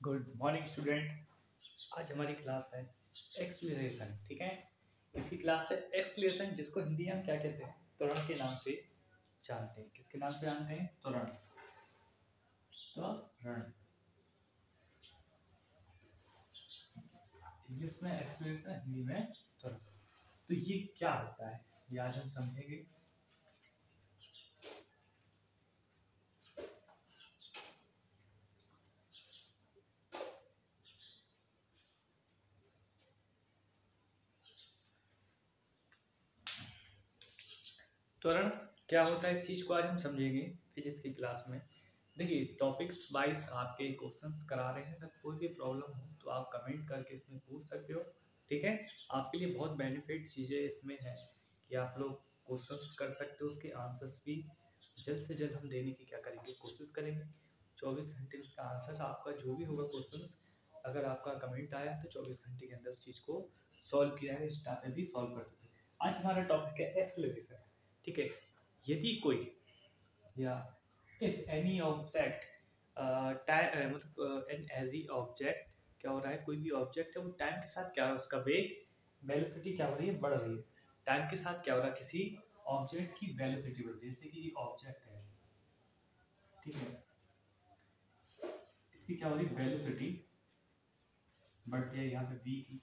Good morning student. आज हमारी class है एक्सलेशन। ठीक है, इसी क्लास है एक्सलेशन, जिसको हिंदी में हम क्या कहते हैं, त्वरण के नाम से जानते हैं। किसके नाम से जानते हैं? त्वरण। त्वरण इंग्लिश में एक्सलेशन, हिंदी में त्वरण। तो ये क्या होता है, ये आज हम समझेंगे। त्वरण क्या होता है, इस चीज को आज हम समझेंगे फिजिक्स की क्लास में। देखिए, टॉपिक्स वाइज आपके क्वेश्चंस करा रहे हैं, अगर कोई भी प्रॉब्लम हो तो आप कमेंट करके इसमें पूछ सकते हो। ठीक है, आपके लिए बहुत बेनिफिट चीज़ें इसमें है कि आप लोग क्वेश्चंस कर सकते हो, उसके आंसर्स भी जल्द से जल्द हम देने की क्या करेंगे, कोशिश करेंगे। 24 घंटे इसका आंसर आपका जो भी होगा क्वेश्चन, अगर आपका कमेंट आया तो 24 घंटे के अंदर उस चीज़ को सॉल्व किया है, इंस्टा पे भी सॉल्व कर सकते हैं। आज हमारा टॉपिक है एक्सेलरेशन। ठीक है, यदि कोई या इफ एनी ऑब्जेक्ट टाइम मतलब एन एजी ऑब्जेक्ट क्या हो रहा है, कोई भी ऑब्जेक्ट है वो टाइम के साथ क्या हो रहा है, उसका वेग वेलोसिटी क्या हो रही है, बढ़ रही है। टाइम के साथ क्या हो रहा है, किसी ऑब्जेक्ट की वेलोसिटी बढ़ रही है। जैसे कि ये ऑब्जेक्ट है, ठीक है, इसकी क्या हो रही है, वेलोसिटी बढ़ती है। यहाँ पे v की,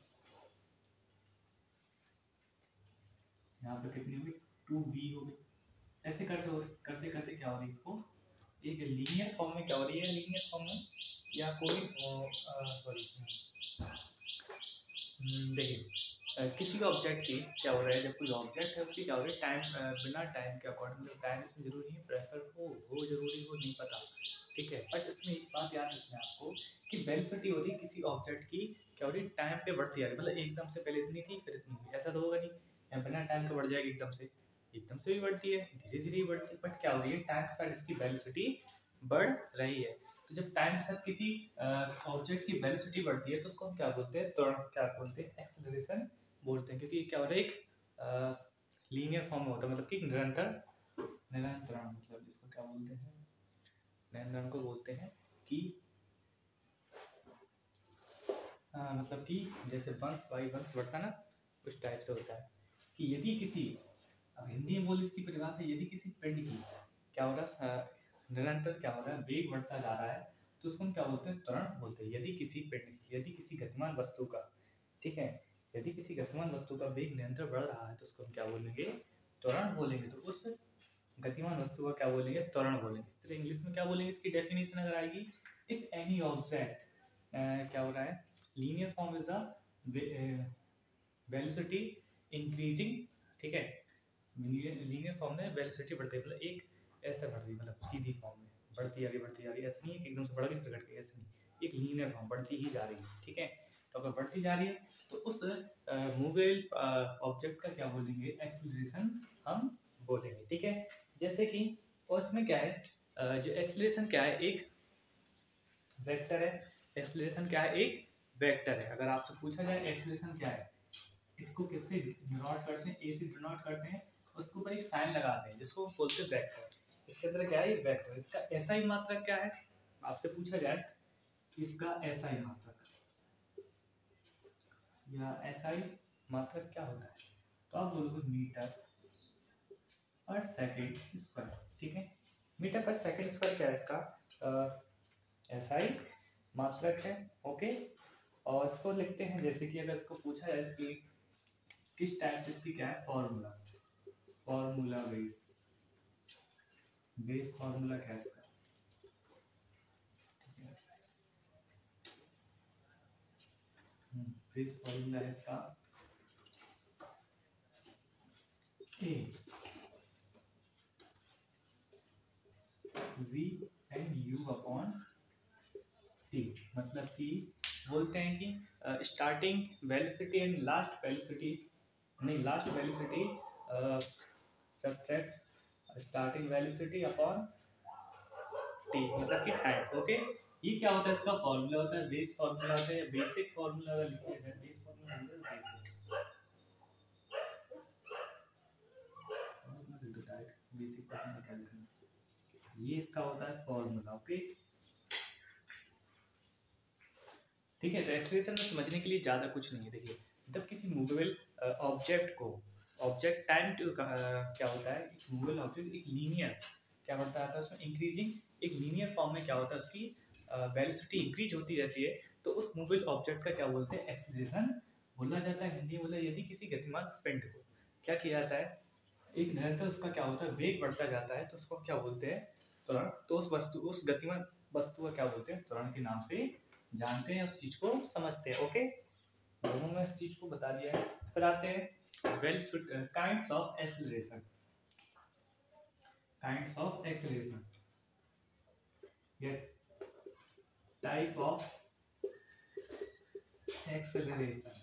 यहाँ पे कितनी होगी, 2v होगी। ऐसे करते करते करते क्या हो रही है, इसको एक लीनियर फॉर्म में क्या हो रही है, लीनियर फॉर्म में या कोई सॉरी देखिए, किसी भी ऑब्जेक्ट की क्या हो रहा है, जब कोई ऑब्जेक्ट है उसकी क्या हो रही है, टाइम बिना टाइम के अकॉर्डिंग, मतलब टाइम इसमें जरूरी नहीं, प्रेफर हो जरूरी हो नहीं पता। ठीक है, बट इसमें एक बात याद रखनी है आपको कि वेलोसिटी हो रही है किसी ऑब्जेक्ट की क्या हो रही है, टाइम पे बढ़ती जा रही है। मतलब एकदम से पहले इतनी थी फिर इतनी हुई, ऐसा तो होगा नहीं। या बिना टाइम के बढ़ जाएगी एकदम से भी बढ़ती है, धीरे धीरे भी बढ़ती है, बट क्या हो रही है, टाइम के साथ इसकी वेलोसिटी बढ़ रही है। तो जब टाइम के साथ किसी ऑब्जेक्ट की वेलोसिटी बढ़ती है तो उसको हम क्या बोलते हैं, त्वरण क्या बोलते हैं, एक्सेलरेशन बोलते हैं। क्योंकि क्या हो रहा है, एक लीनियर फॉर्म में होता है, मतलब कि निरंतर निरंतरण, मतलब जिसको क्या बोलते हैं, निरंतरण को बोलते हैं कि मतलब कि जैसे वंश बाई वंश बढ़ता ना, उस टाइप से होता है कि यदि किसी, अब हिंदी में बोल इसकी परिभाषा, यदि किसी पिंड की क्या हो रहा है, निरंतर क्या हो रहा है, वेग बढ़ता जा रहा है, तो उसको हम क्या बोलते हैं, त्वरण बोलते हैं। यदि किसी पिंड, यदि किसी गतिमान वस्तु का, ठीक है, यदि किसी गतिमान वस्तु का वेग निरंतर बढ़ रहा है तो उसको हम क्या बोलेंगे, त्वरण बोलेंगे। तो उस गतिमान वस्तु का क्या बोलेंगे, त्वरण बोलेंगे। इस तरह इंग्लिश में क्या बोलेंगे, इसकी डेफिनेशन अगर आएगी, इफ एनी ऑब्जेक्ट क्या हो रहा है, linear form is the velocity increasing. ठीक है, लीनियर फॉर्म में वेलोसिटी बढ़ती है, मतलब एक ऐसा बढ़ रही, मतलब सीधी फॉर्म में बढ़ती आ रही है, ऐसा नहीं है कि एकदम से बढ़ गई फिर घट गई, ऐसा नहीं, एक लीनियर फॉर्म बढ़ती ही जा रही है। ठीक है, तो अगर बढ़ती जा रही है तो उस मूवेबल ऑब्जेक्ट का क्या बोलेंगे, एक्सीलरेशन हम बोलेंगे। ठीक है, जैसे कि और इसमें क्या है, जो एक्सीलरेशन क्या है, एक वेक्टर है। एक्सीलरेशन क्या है, एक वेक्टर है। अगर आपसे पूछा जाए एक्सीलरेशन क्या है, इसको किससे डिनोट करते हैं, ए से डिनोट करते हैं, उसके ऊपर एक साइन लगाते हैं जिसको हम बोलते हैं वेक्टर। इसके अंदर क्या है, वेक्टर। इसका एसआई मात्रक क्या है, आपसे पूछा जाए इसका एसआई मात्रक या एसआई मात्रक क्या होता है, तो आप बोलोगे मीटर पर सेकेंड स्क्वायर। ठीक है, मीटर पर सेकेंड स्क्वायर क्या है, इसका एसआई मात्रक है। ओके, और इसको लिखते हैं, जैसे कि अगर इसको पूछा जाए इसकी किस टाइप से, इसकी क्या है formula, formula base, base formula क्या है इसका, बेस फॉर्मूला है इसका A V N U upon T. मतलब कि बोलते हैं कि starting velocity and last velocity, नहीं last velocity subtract starting velocity upon T, मतलब कि टाइम। ओके, ये क्या होता है, इसका फॉर्मूला होता है, बेस फॉर्मूला होता है या बेसिक फॉर्मूला अगर लिखिए जाए, बेस फॉर्मूला बेसिक फॉर्मूला क्या लिखना, ये इसका होता है फॉर्मूला। ओके, ठीक है। तो एक्सेलरेशन में समझने के लिए ज़्यादा कुछ नहीं है। देखिए जब किसी मूवेबल ऑब्जेक्ट को ऑब्जेक्ट टाइम टू क्या होता है, एक मूवेबल ऑब्जेक्ट एक लीनियर क्या होता है उसमें इंक्रीजिंग, एक लीनियर फॉर्म में क्या होता है उसकी वेलोसिटी इंक्रीज होती रहती है, तो उस मूवेबल ऑब्जेक्ट का क्या बोलते हैं, एक्सेलरेशन बोला जाता है। हिंदी बोला यदि किसी गतिमान पिंड को क्या किया जाता है, एक निरंतर उसका क्या होता है वेग बढ़ता जाता है, तो उसको क्या बोलते हैं, त्वरण। तो उस वस्तु उस गतिमान वस्तु का क्या बोलते हैं, त्वरण के नाम से जानते हैं, उस चीज को समझते हैं। ओके, दोनों में इस चीज को बता दिया है। फिर आते हैं kinds of acceleration. Kinds of acceleration या टाइप ऑफ एक्सेलरेशन।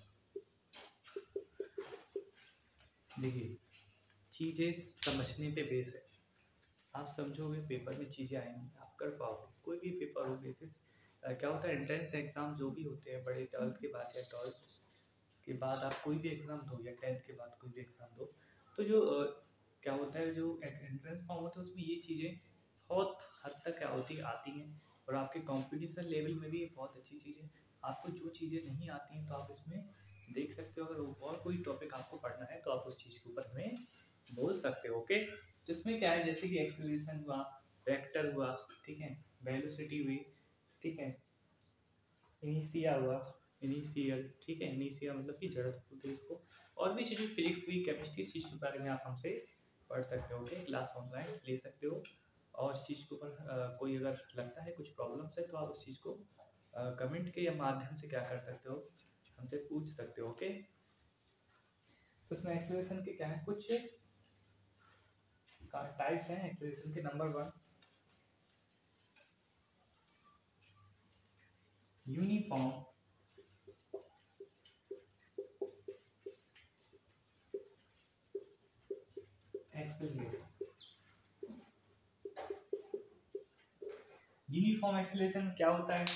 देखिए चीजें समझने पे बेस है, आप समझोगे पेपर में चीजें आएंगी, आप कर पाओगे। कोई भी पेपर हो बेसिस क्या होता है, एंट्रेंस एग्जाम जो भी होते हैं बड़े 12th के बाद या 12th के बाद आप कोई भी एग्जाम दो या 10th के बाद कोई भी एग्जाम दो, तो जो क्या होता है, जो एंट्रेंस फॉर्म होता है उसमें ये चीज़ें बहुत हद तक क्या होती है आती हैं, और आपके कंपटीशन लेवल में भी बहुत अच्छी चीज़ें। आपको जो चीज़ें नहीं आती हैं तो आप इसमें देख सकते हो, अगर और कोई टॉपिक आपको पढ़ना है तो आप उस चीज़ के ऊपर हमें बोल सकते हो। ओके, तो इसमें क्या है, जैसे कि एक्सेलरेशन हुआ, वेक्टर हुआ, ठीक है, वेलोसिटी हुई, ठीक है, इनिशिया हुआ, इनिशियल, ठीक है, इनिशिया मतलब कि जड़त्व बोलते हैं इसको, और भी चीज़ें फिजिक्स हुई, केमिस्ट्री, इस चीज़ के बारे में आप हमसे पढ़ सकते हो। ओके, क्लास ऑनलाइन ले सकते हो, और इस चीज़ के ऊपर कोई अगर लगता है कुछ प्रॉब्लम्स है तो आप उस चीज़ को कमेंट के या माध्यम से क्या कर सकते हो, हमसे पूछ सकते हो। ओके, तो इसमें एक्सेलरेशन के क्या है, कुछ टाइप्स हैं एक्सेलरेशन के। Number 1 uniform acceleration. Uniform acceleration क्या होता है,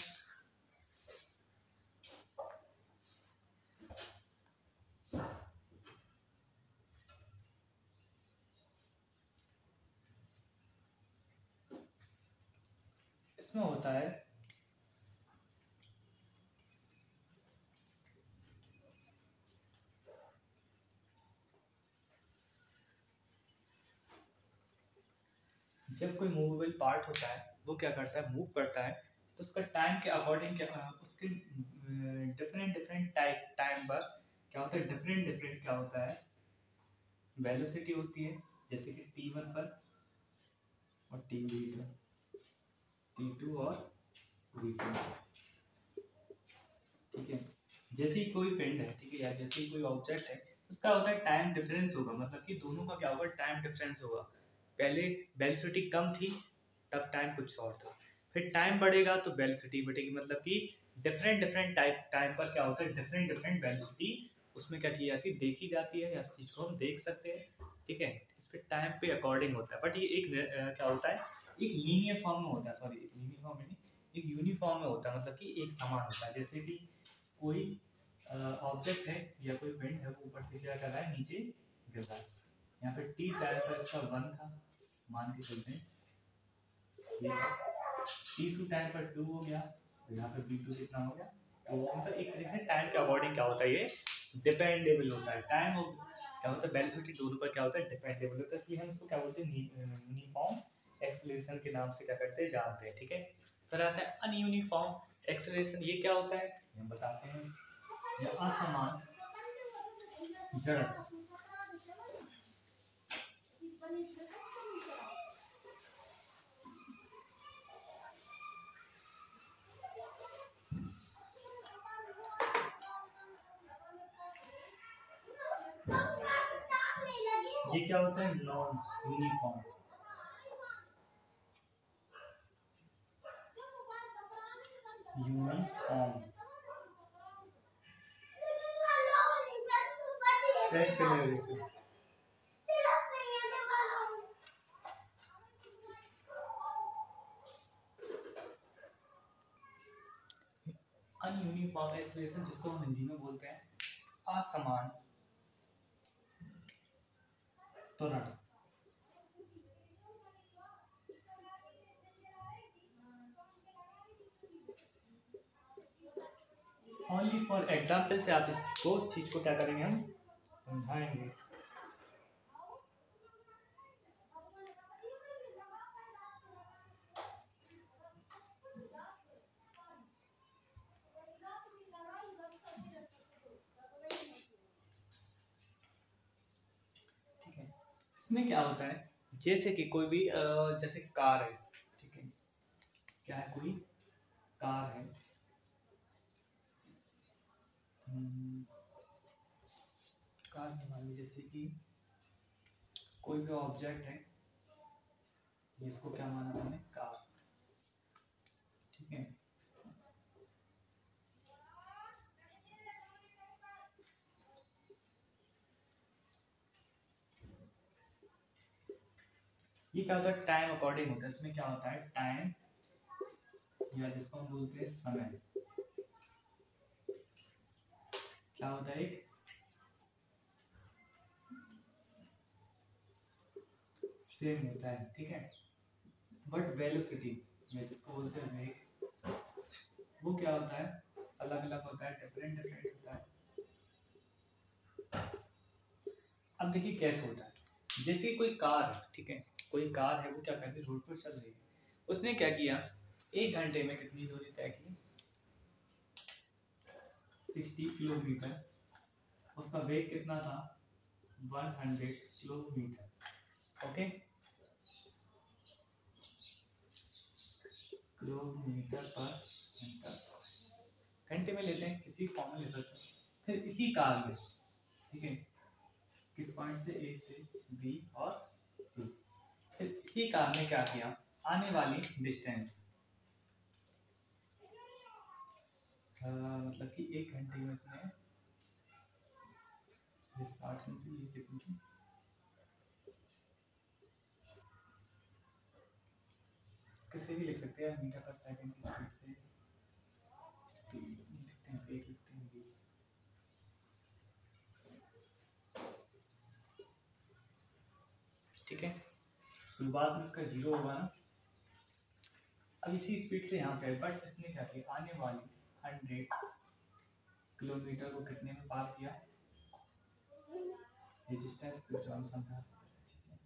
इसमें होता है जब कोई मूवेबल पार्ट होता है वो क्या करता है, मूव करता है, तो उसका टाइम के अकॉर्डिंग क्या उसके डिफरेंट डिफरेंट टाइम पर क्या होता है, डिफरेंट डिफरेंट क्या होता है, वेलोसिटी होती है, जैसे कि t1 पर और t2, t2 और v2, ठीक है। जैसे ही कोई पिंड है, ठीक है, या जैसे ही कोई ऑब्जेक्ट है, उसका होता है टाइम डिफरेंस होगा, मतलब कि दोनों का क्या होगा, टाइम डिफरेंस होगा। पहले वेलोसिटी कम थी तब टाइम कुछ और था, फिर टाइम बढ़ेगा तो वेलोसिटी बढ़ेगी, मतलब कि डिफरेंट डिफरेंट टाइम पर क्या होता है, डिफरेंट डिफरेंट वेलोसिटी उसमें क्या की जाती है, देखी जाती है, या इस चीज़ को हम देख सकते हैं, ठीक है। इस पर टाइम पे अकॉर्डिंग होता है, बट ये एक क्या होता है, एक लीनियर फॉर्म में होता है, सॉरी एक लीनियर फॉर्म में नहीं, एक यूनिफॉर्म में होता है, मतलब कि एक समान होता है। जैसे कि कोई ऑब्जेक्ट है या कोई पिंड है, वो ऊपर से क्या कर रहा है, नीचे गिर रहा है। यहाँ पे टी टाइम पर इसका 1 था, मान के चलते हैं ये t2 टाइम पर 2 हो गया, तो यहाँ पे v2 कितना हो गया, तो मतलब एक तरीके से टाइम के अकॉर्डिंग क्या होता है, ये डिपेंडेबल होता है। टाइम क्या होता है, वेलोसिटी दोनों पर क्या होता है, डिपेंडेबल होता है, इसलिए हम इसको क्या बोलते हैं, यूनिफॉर्म एक्सेलरेशन के नाम से क्या करते हैं, जानते हैं, ठीक है। फिर आता है अनयूनिफॉर्म एक्सेलरेशन। ये क्या होता है, हम बताते हैं, ये असमान जड़त्व। ये क्या होता है, non uniform. Uniform acceleration. Ununiform acceleration जिसको हम हिंदी में बोलते हैं असमान त्वरण। ओनली फॉर एग्जाम्पल से आप इसको उस चीज को क्या करेंगे, हम समझाएंगे। ठीक है, इसमें क्या होता है, जैसे कि कोई भी जैसे कार है, ठीक है, क्या है, कोई कार है, कार में मान लीजिए जैसे कि कोई भी ऑब्जेक्ट है, जिसको क्या माना मैंने, कार, ठीक है। ये क्या होता है, टाइम अकॉर्डिंग होता है। इसमें क्या होता है, टाइम या जिसको हम बोलते हैं समय, क्या होता है, एक सेम होता है, ठीक है। बट वेलोसिटी या जिसको बोलते हैं वेग, वो क्या होता है, अलग अलग होता है, डिफरेंट डिफरेंट होता है। अब देखिए कैसे होता है, जैसे कोई कार है, ठीक है, कोई कार है, वो क्या कर रही है, रोड पर चल रही है, उसने क्या किया, 1 घंटे में कितनी दूरी तय की, 60 किलोमीटर, उसका वेग कितना था, 100 किलोमीटर, ओके, किलोमीटर पर घंटे में लेते हैं, किसी फॉर्म में ले सकते हैं। फिर इसी कार में, ठीक है, किस पॉइंट से, ए से बी और सी, फिर इसी कार ने क्या किया, आने वाली डिस्टेंस, मतलब कि 1 घंटे में इसने 60 मिनट, ये कितनी थी, किसी भी लिख सकते हैं, मीटर पर सेकंड की स्पीड से, स्पीड लिखते हैं, वेग लिखते हैं, वेग, ठीक है। शुरुआत में इसका 0 होगा ना, अब इसी स्पीड से यहाँ पे, बट इसने क्या किया, आने वाली 100 किलोमीटर को कितने में पार किया, ये डिस्टेंस जो हम समझा अच्छे से,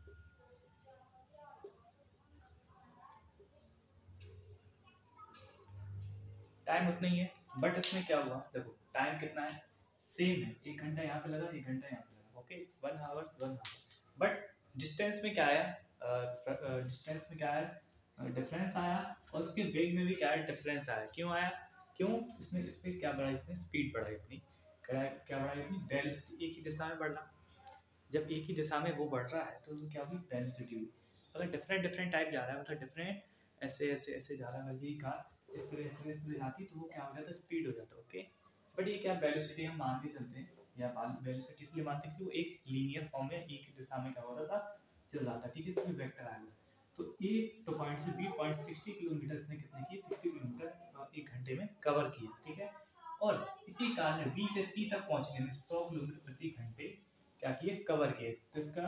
टाइम उतना ही है, बट इसमें क्या हुआ, देखो टाइम कितना है, सेम है, 1 घंटा यहाँ पे लगा, 1 घंटा यहाँ पे लगा, okay, 1 hour 1 hour, but distance में क्या आया, डिस्टेंस में क्या आया, डिफरेंस आया, और उसके वेग में भी क्या है, डिफरेंस आया, क्यों आया, क्यों, इसमें इस पर क्या बढ़ा, इसने स्पीड बढ़ाई अपनी, क्या बढ़ाई अपनी वेलोसिटी, एक ही दिशा में बढ़ना, जब एक ही दिशा में वो बढ़ रहा है तो क्या हुई, वेलोसिटी हुई। अगर डिफरेंट डिफरेंट टाइप जा रहा है, मतलब डिफरेंट ऐसे ऐसे ऐसे जा रहा है, जी कार इस तरह इस तरह इस तरह जाती, तो वो क्या हो जाता है, स्पीड हो जाता है, ओके। बट ये क्या वेलोसिटी हम मान के चलते हैं, या वेलोसिटी इसलिए मानते हैं कि वो एक लीनियर फॉर्म में एक ही दिशा में क्या हो रहा था, चल रहा था, ठीक है, इसमें वेक्टर आएगा। तो ए तो पॉइंट से बी पॉइंट 60 किलोमीटर इसने कितने की, 60 किलोमीटर 1 घंटे में कवर किया, ठीक है। और इसी कारण बी से सी तक पहुंचने में 100 किलोमीटर प्रति घंटे क्या किए, कवर किए, तो इसका,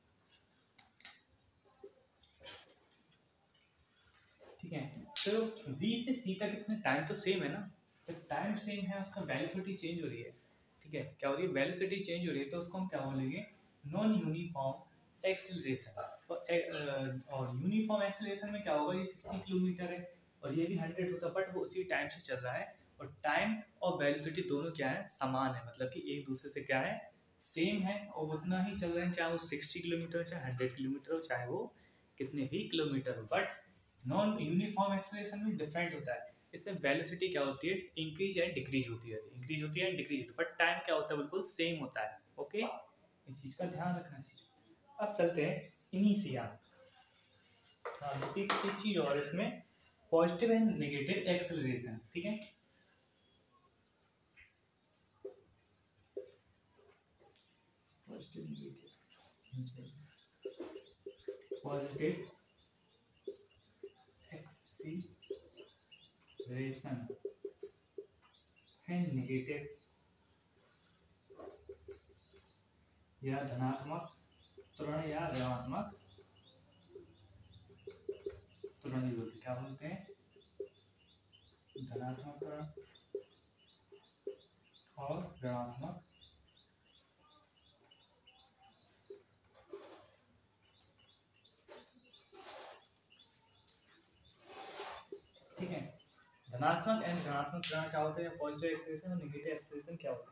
ठीक है, तो V से C तक इसमें टाइम तो सेम है ना, जब टाइम सेम है, उसका वेलोसिटी चेंज हो रही है, ठीक है, क्या हो रही है, वेलोसिटी चेंज हो रही है, तो उसको हम क्या बोलेंगे, नॉन यूनिफॉर्म एक्सीलरेशन, और यूनिफॉर्म एक्सीलरेशन में क्या होगा, ये 60 किलोमीटर है और ये भी 100 होता है, बट वो उसी टाइम से चल रहा है, और टाइम और वेलोसिटी दोनों क्या है, समान है, मतलब कि एक दूसरे से क्या है, सेम है, और उतना ही चल रहे हैं, चाहे वो 60 किलोमीटर, चाहे 100 किलोमीटर हो, चाहे वो कितने भी किलोमीटर हो, बट नॉन यूनिफॉर्म एक्सेलरेशन में डिफरेंट होता है, इससे वेलोसिटी क्या होती है, इंक्रीज एंड डिक्रीज होती है, इंक्रीज होती है एंड डिक्रीज, बट टाइम क्या होता है, बिल्कुल सेम होता है, ओके, इस चीज का ध्यान रखना, इस चीज। अब चलते हैं इनिशिया, हाँ, एक चीज और इसमें, पॉजिटिव एंड नेगेटिव एक्सेलरेशन, ठीक है, positive negative, positive acceleration and negative या धनात्मक त्वरण या ऋणात्मक त्वरण बोलते, क्या बोलते हैं, धनात्मक त्वरण और ऋणात्मक ठीक है। धनात्मक एंड ऋणात्मक ऋण क्या होते हैं, पॉजिटिव एक्सेलरेशन और नेगेटिव एक्सेलरेशन क्या होते हैं।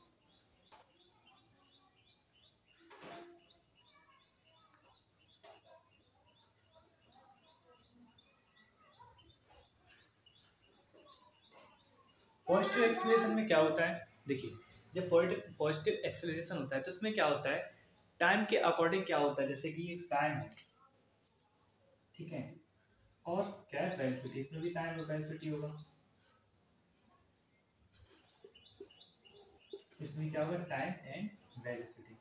पॉजिटिव एक्सेलरेशन में क्या होता है, देखिए जब पॉजिटिव एक्सेलरेशन होता है तो उसमें क्या होता है, टाइम के अकॉर्डिंग क्या होता है, जैसे कि ये टाइम है, ठीक है, और क्या है वेलोसिटी, इसमें भी टाइम और वेलोसिटी होगा, इसमें क्या होगा, टाइम एंड वेलोसिटी।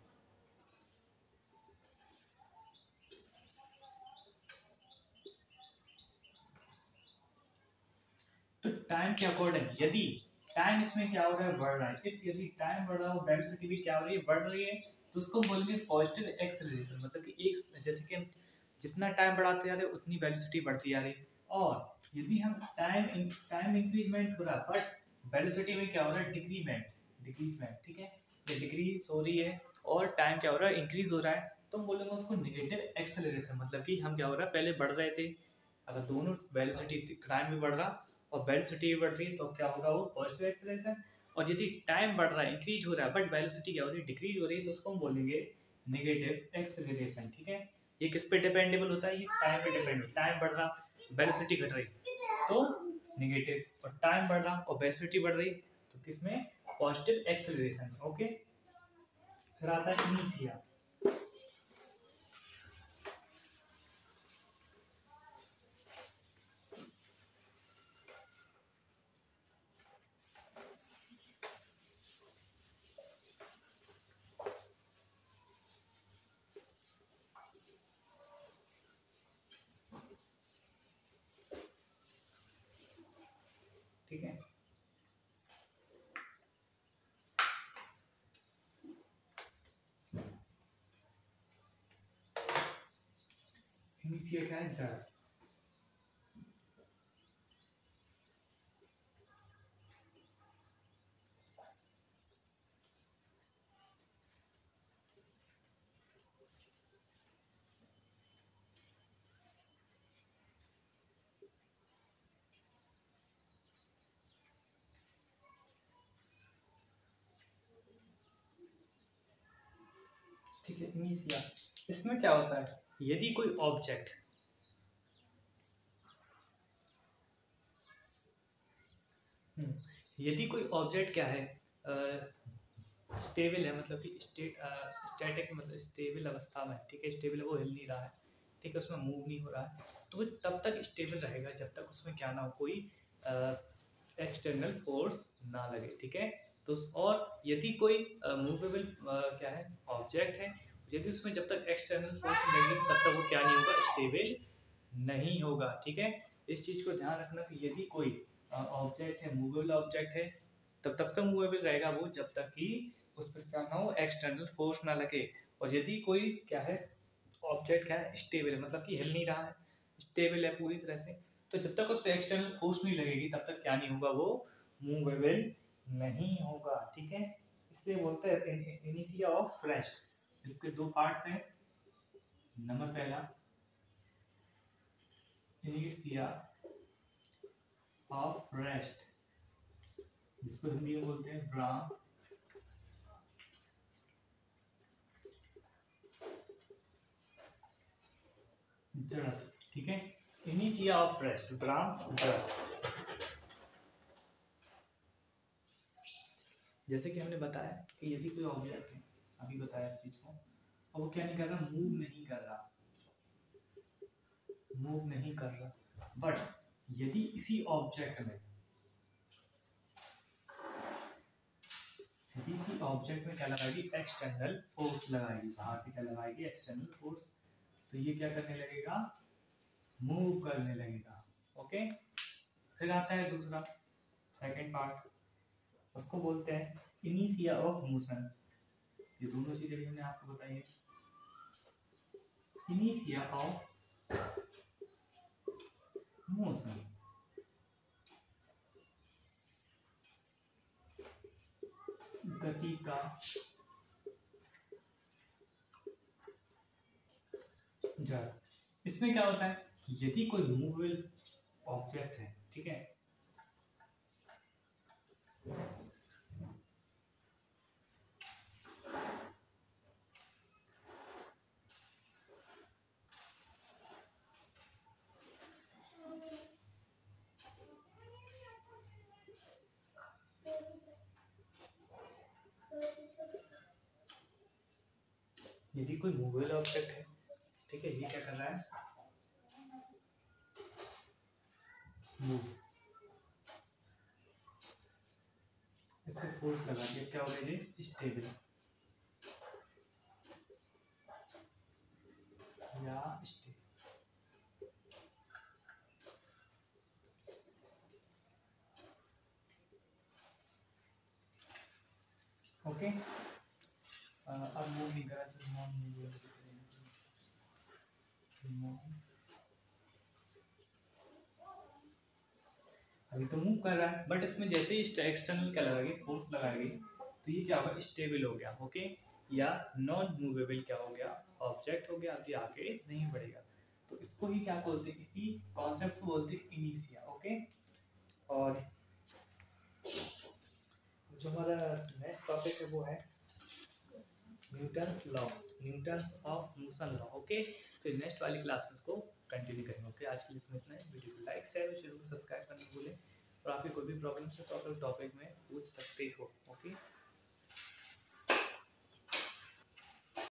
तो टाइम के अकॉर्डिंग यदि टाइम इसमें क्या हो रहा है, बढ़ रहा है, इफ यदि टाइम बढ़ रहा हो वेलोसिटी भी क्या हो रही है, बढ़ रही है, तो उसको बोलेंगे पॉजिटिव एक्सेलरेशन, मतलब कि एक जैसे कि हम जितना टाइम बढ़ाते जा रहे हैं उतनी वेलोसिटी बढ़ती जा रही है। और यदि हम टाइम इंक्रीजमेंट हो रहा है बट वेलोसिटी में क्या हो रहा है, डिक्रीजमेंट, ठीक है, ये डिक्रीज हो रही है और टाइम क्या हो रहा है, इंक्रीज हो रहा है, तो हम बोलेंगे उसको नेगेटिव एक्सेलरेशन, मतलब कि हम क्या हो रहा है, पहले बढ़ रहे थे, अगर दोनों वेलोसिटी टाइम भी बढ़ रहा और वेलोसिटी भी बढ़ रही है तो क्या होगा, वो पॉजिटिव एक्सेलरेशन। और यदि टाइम बढ़ रहा है, इंक्रीज हो रहा है, बट वेलोसिटी क्या हो रही है, डिक्रीज हो रही है, तो उसको हम बोलेंगे नेगेटिव एक्सेलरेशन, ठीक है। ये किस पे डिपेंडेबल होता है, ये टाइम पे डिपेंड, टाइम बढ़ रहा वेलोसिटी घट रही तो नेगेटिव, और टाइम बढ़ रहा और वेलोसिटी बढ़ रही तो किसमें, पॉजिटिव एक्सेलरेशन, ओके। फिर आता है इनिशिया, ठीक है। इनिशिया क्या है, जड़, ठीक है। इनिशिया, इसमें क्या होता है, यदि कोई ऑब्जेक्ट, यदि कोई ऑब्जेक्ट क्या है, स्टेबल है, मतलब कि स्टैटिक, मतलब स्टेबल अवस्था में, ठीक है, स्टेबल है, वो हिल नहीं रहा है, ठीक है, उसमें मूव नहीं हो रहा है, तो वो तब तक स्टेबल रहेगा जब तक उसमें क्या ना हो, कोई एक्सटर्नल फोर्स ना लगे, ठीक है। तो और यदि कोई मूवेबल क्या है, ऑब्जेक्ट है, यदि उसमें जब तक एक्सटर्नल फोर्स नहीं लगेगी तब तक वो क्या नहीं होगा, स्टेबल नहीं होगा, ठीक है। इस चीज़ को ध्यान रखना कि यदि कोई ऑब्जेक्ट है, मूवेबल ऑब्जेक्ट है, तब तक तो मूवेबल रहेगा वो जब तक कि उस पर क्या ना हो, एक्सटर्नल फोर्स ना लगे। और यदि कोई क्या है, ऑब्जेक्ट क्या है, स्टेबल है, मतलब कि हिल नहीं रहा है, स्टेबल है पूरी तरह से, तो जब तक उस पर एक्सटर्नल फोर्स नहीं लगेगी तब तक क्या नहीं होगा, वो मूवेबल नहीं होगा, ठीक है। इसलिए बोलते हैं इनिशिया ऑफ रेस्ट, इसके दो पार्ट्स हैं। नंबर पहला, इनिशिया ऑफ रेस्ट, जिसको हिंदी में बोलते हैं ब्राह्म, जड़, ठीक है। इनिशिया ऑफ रेस्ट, ब्राह्म जड़, जैसे कि हमने बताया कि यदि कोई ऑब्जेक्ट है, अभी बताया इस चीज को, और वो क्या नहीं कर रहा, मूव नहीं कर रहा, बट यदि इसी ऑब्जेक्ट में, यदि इसी ऑब्जेक्ट में क्या लगाएगी, एक्सटर्नल फोर्स लगाएगी, बाहर से क्या लगाएगी, एक्सटर्नल फोर्स, तो ये क्या करने लगेगा, मूव करने लगेगा, ओके। फिर आता है दूसरा, सेकंड पार्ट, उसको बोलते हैं इनिशिया ऑफ मोशन। ये दोनों चीजें भी हमने आपको बताई है। इनिशिया ऑफ मोशन, गति का जड़। इसमें क्या होता है, यदि कोई मूवेबल ऑब्जेक्ट है, ठीक है, यदि कोई मूवेबल ऑब्जेक्ट है, ठीक है, ये क्या कर रहा है, मूव, इस पे फोर्स लगा के क्या हो गया, ये स्टेबल या स्टेबल। ओके, अब मूव नहीं करा तो नॉन मूवेबल, अभी तो मूव कर रहा है, बट इसमें जैसे ही एक्सटर्नल क्या लगाएगी, फोर्स लगाएगी, तो ये क्या होगा, स्टेबल हो गया, ओके, या नॉन मूवेबल क्या हो गया, ऑब्जेक्ट हो गया, अभी आगे नहीं बढ़ेगा। तो इसको ही क्या बोलते हैं, इसी कॉन्सेप्ट को बोलते हैं इनिशिया, ओके। और जो हमारा नेक्स्ट टॉपिक है वो है Newton's law, Newton's of motion law, okay. तो नेक्स्ट वाली क्लास में इसको कंटिन्यू करेंगे, ओके। आज के लिए इसमें इतना है, वीडियो को लाइक शेयर और चैनल को सब्सक्राइब करना भूलें, और आपकी कोई भी प्रॉब्लम है तो आप टॉपिक में पूछ सकते हो, ओके।